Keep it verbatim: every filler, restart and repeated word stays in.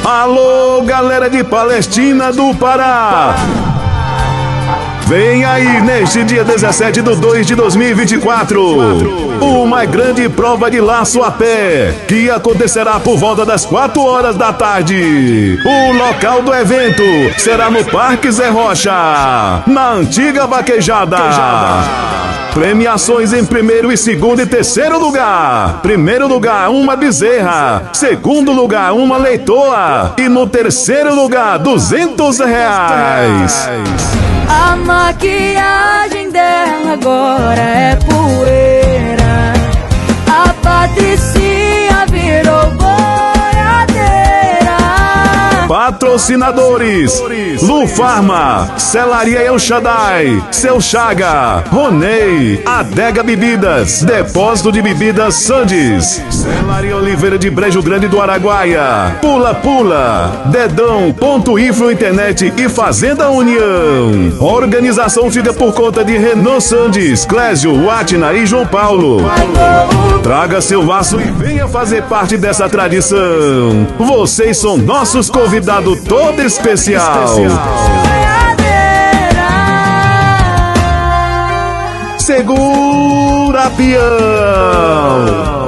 Alô, galera de Palestina do Pará! Vem aí neste dia dezessete de dois de dois mil e vinte e quatro, uma grande prova de laço a pé, que acontecerá por volta das quatro horas da tarde. O local do evento será no Parque Zé Rocha, na antiga Vaquejada. Premiações em primeiro e segundo e terceiro lugar. Primeiro lugar, uma bezerra. Segundo lugar, uma leitoa. E no terceiro lugar, duzentos reais. A maquiagem dela agora é poeira. A Patricinha virou boiadeira. Patrocinadores: Lu Farma, Celaria El Shaddai, Seu Chaga, Ronei, Adega Bebidas, Depósito de Bebidas Sandes, Celaria Oliveira de Brejo Grande do Araguaia, Pula Pula, Dedão, Ponto Info Internet e Fazenda União. Organização fica por conta de Renan Sandes, Clésio, Watna e João Paulo. Traga seu laço e venha fazer parte dessa tradição. Vocês são nossos convidados todo especial. Segura, peão!